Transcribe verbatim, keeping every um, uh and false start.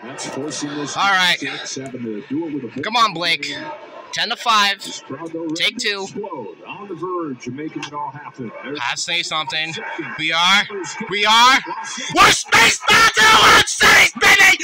That's forcing this. All right. Come on, Blake. ten to five. Take two. On the verge of making it all happen. I say something. We are. We are. We're Space Mountain World Series, baby!